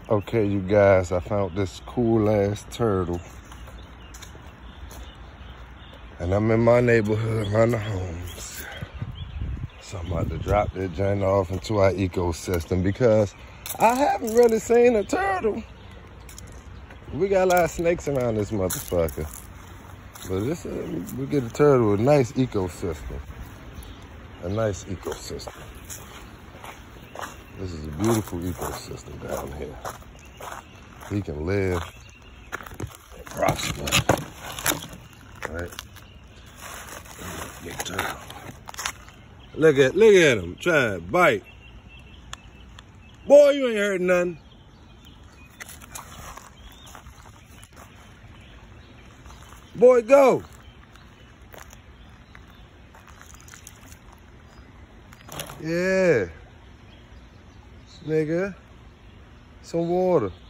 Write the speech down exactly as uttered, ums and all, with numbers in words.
Okay, you guys, I found this cool ass turtle. And I'm in my neighborhood around the homes. So I'm about to drop that joint off into our ecosystem because I haven't really seen a turtle. We got a lot of snakes around this motherfucker. But this is, we get a turtle, a nice ecosystem. A nice ecosystem. This is a beautiful ecosystem down here. He can live and prosper. Right? Big turtle. Look at look at him trying to bite. Boy, you ain't hurting nothing. Boy, go. Yeah. Nigga, some water.